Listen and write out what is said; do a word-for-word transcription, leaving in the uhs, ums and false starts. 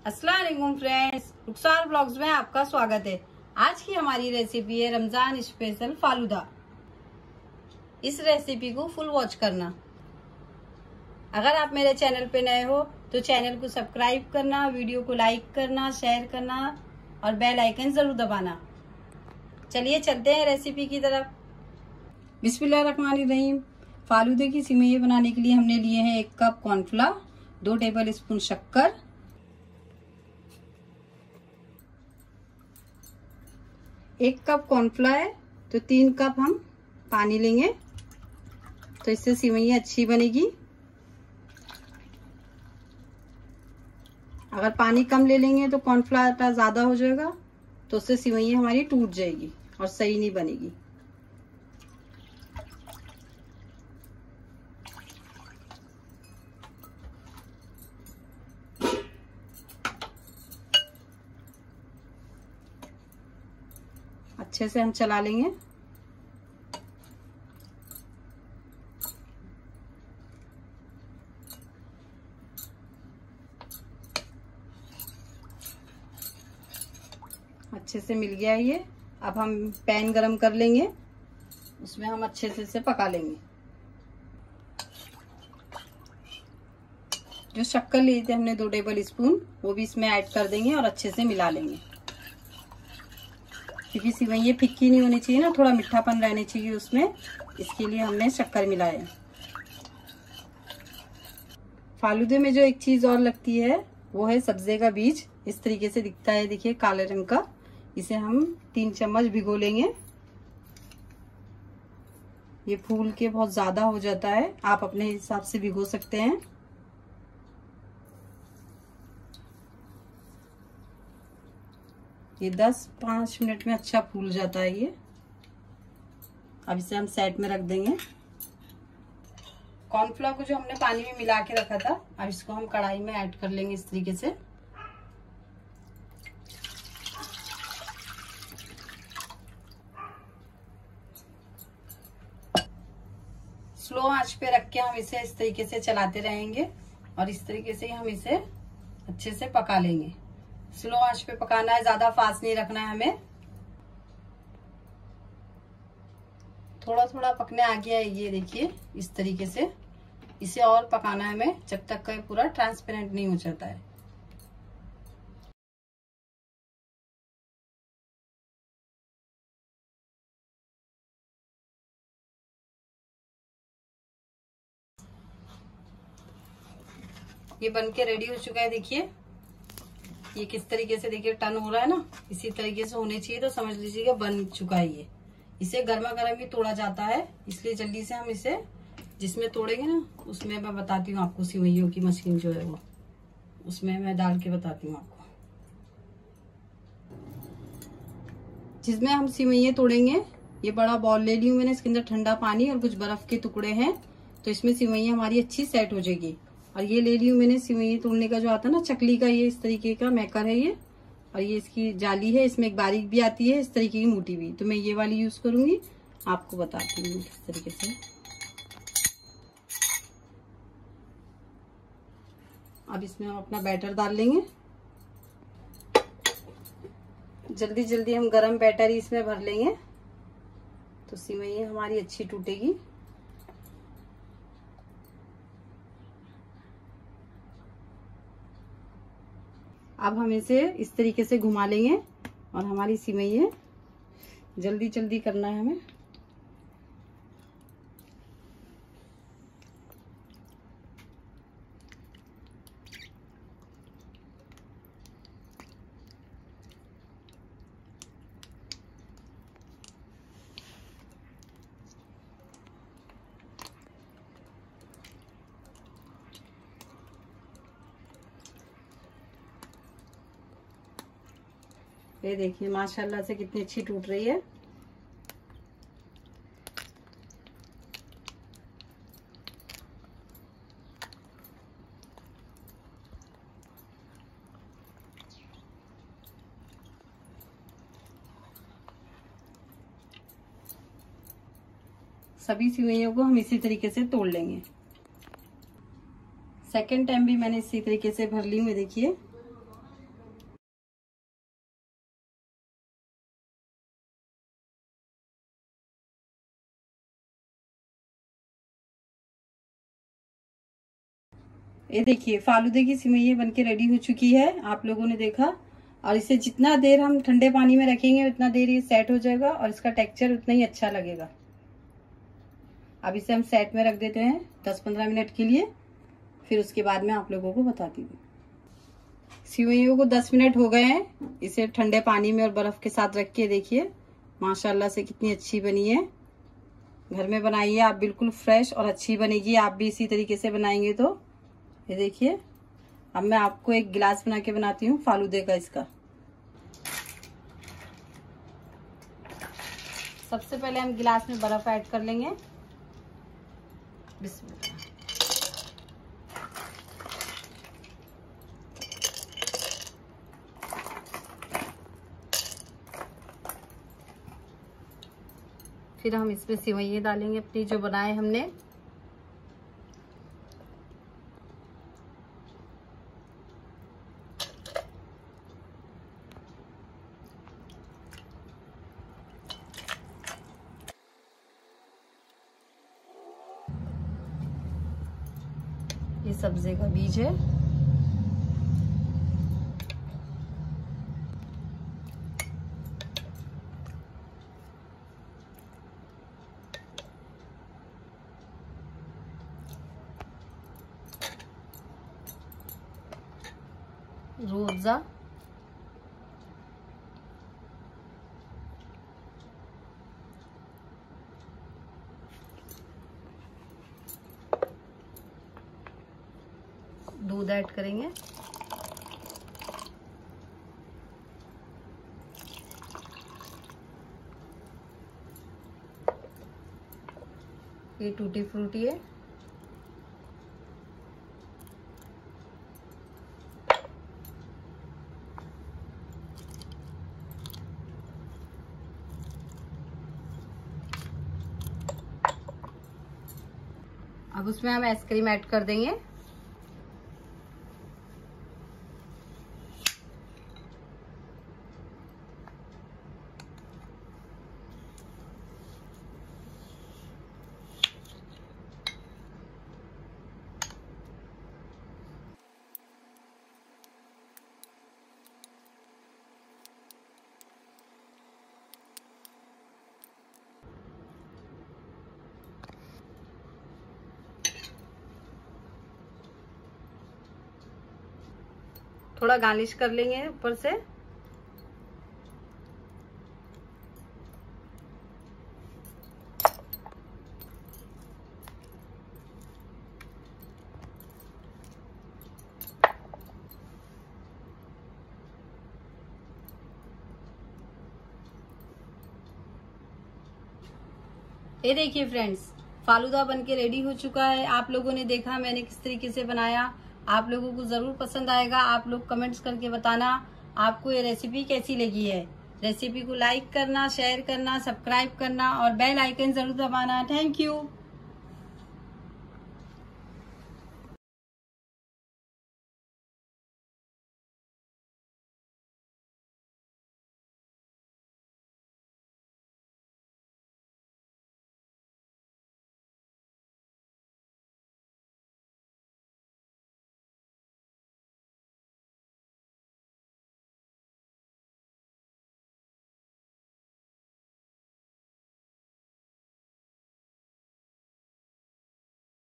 अस्सलाम वालेकुम फ्रेंड्स, रुखसार व्लॉग्स में आपका स्वागत है। आज की हमारी रेसिपी है रमजान स्पेशल फालूदा। इस रेसिपी को फुल वॉच करना। अगर आप मेरे चैनल पे नए हो तो चैनल को सब्सक्राइब करना, वीडियो को लाइक करना, शेयर करना और बेल आइकन जरूर दबाना। चलिए चलते हैं रेसिपी की तरफ। बिस्मिल्लाहिर्रहमानिर्रहीम। फालूदे की सिवैयाँ बनाने के लिए हमने लिए हैं एक कप कॉर्नफ्लावर, दो टेबल स्पून शक्कर, एक कप कॉर्नफ्लावर है तो तीन कप हम पानी लेंगे, तो इससे सिवैयाँ अच्छी बनेगी। अगर पानी कम ले लेंगे तो कॉर्नफ्लावर ज्यादा हो जाएगा, तो उससे सिवैयाँ हमारी टूट जाएगी और सही नहीं बनेगी। अच्छे से हम चला लेंगे। अच्छे से मिल गया ये। अब हम पैन गरम कर लेंगे, उसमें हम अच्छे से इसे पका लेंगे। जो शक्कर लिए थे हमने दो टेबल स्पून, वो भी इसमें ऐड कर देंगे और अच्छे से मिला लेंगे। क्योंकि सिवैयाँ फिक्की नहीं होनी चाहिए ना, थोड़ा मीठापन रहना चाहिए उसमें, इसके लिए हमने शक्कर मिलाया। फालूदे में जो एक चीज और लगती है वो है सब्जे का बीज। इस तरीके से दिखता है, देखिए काले रंग का। इसे हम तीन चम्मच भिगो लेंगे। ये फूल के बहुत ज्यादा हो जाता है, आप अपने हिसाब से भिगो सकते हैं। ये दस पाँच मिनट में अच्छा फूल जाता है ये। अब इसे हम साइड में रख देंगे। कॉर्नफ्लोर को जो हमने पानी में मिला के रखा था, अब इसको हम कढ़ाई में ऐड कर लेंगे इस तरीके से। स्लो आंच पे रख के हम इसे इस तरीके से चलाते रहेंगे और इस तरीके से हम इसे अच्छे से पका लेंगे। स्लो आंच पे पकाना है, ज्यादा फास्ट नहीं रखना है हमें। थोड़ा थोड़ा पकने आ गया है ये, देखिए इस तरीके से। इसे और पकाना है हमें जब तक का पूरा ट्रांसपेरेंट नहीं हो जाता है। ये बनके रेडी हो चुका है, देखिए ये किस तरीके से, देखिए टर्न हो रहा है ना, इसी तरीके से होने चाहिए। तो समझ लीजिएगा बन चुका है ये। इसे गर्मा गर्म ही तोड़ा जाता है, इसलिए जल्दी से हम इसे जिसमें तोड़ेंगे ना, उसमें मैं बताती हूँ आपको। सिवैयों की मशीन जो है वो, उसमें मैं डाल के बताती हूँ आपको। जिसमें हम सिवैयाँ तोड़ेंगे, ये बड़ा बॉल ले ली हूँ मैंने, इसके अंदर ठंडा पानी और कुछ बर्फ के टुकड़े हैं, तो इसमें सिवैयाँ हमारी अच्छी सेट हो जाएगी। और ये ले ली हूँ मैंने सिवैयाँ तोड़ने का जो आता है ना चकली का, ये इस तरीके का मेकर है ये। और ये इसकी जाली है, इसमें एक बारीक भी आती है, इस तरीके की मोटी भी। तो मैं ये वाली यूज करूंगी, आपको बताती हूँ किस तरीके से। अब इसमें हम अपना बैटर डाल लेंगे। जल्दी जल्दी हम गरम बैटर ही इसमें भर लेंगे, तो सिवैयाँ हमारी अच्छी टूटेगी। अब हम इसे इस तरीके से घुमा लेंगे और हमारी सिवैयाँ, जल्दी जल्दी करना है हमें। ये देखिए माशाल्लाह से कितनी अच्छी टूट रही है। सभी सिवैयों को हम इसी तरीके से तोड़ लेंगे। सेकेंड टाइम भी मैंने इसी तरीके से भर ली हुई, देखिए ये देखिए फालूदे की सिवैयाँ बनके रेडी हो चुकी है, आप लोगों ने देखा। और इसे जितना देर हम ठंडे पानी में रखेंगे उतना देर ये सेट हो जाएगा और इसका टेक्सचर उतना ही अच्छा लगेगा। अब इसे हम सेट में रख देते हैं दस पंद्रह मिनट के लिए, फिर उसके बाद में आप लोगों को बताती हूँ। सिवैयों को दस मिनट हो गए हैं, इसे ठंडे पानी में और बर्फ के साथ रख के देखिए माशाल्लाह से कितनी अच्छी बनी है। घर में बनाइए आप, बिल्कुल फ्रेश और अच्छी बनेगी। आप भी इसी तरीके से बनाएंगे तो ये देखिए। अब मैं आपको एक गिलास बना के बनाती हूँ फालूदे का। इसका सबसे पहले हम गिलास में बर्फ ऐड कर लेंगे। बिस्मिल्लाह। फिर हम इसमें सिवैयाँ डालेंगे अपनी जो बनाए हमने। ये सब्जी का बीज है। रोजा, दूध ऐड करेंगे। ये टूटी फ्रूटी है। अब उसमें हम आइसक्रीम ऐड कर देंगे। थोड़ा गार्निश कर लेंगे ऊपर से। ये देखिए फ्रेंड्स, फालूदा बनके रेडी हो चुका है। आप लोगों ने देखा मैंने किस तरीके से बनाया। आप लोगों को जरूर पसंद आएगा। आप लोग कमेंट्स करके बताना आपको ये रेसिपी कैसी लगी है। रेसिपी को लाइक करना, शेयर करना, सब्सक्राइब करना और बेल आइकन जरूर दबाना। Thank you.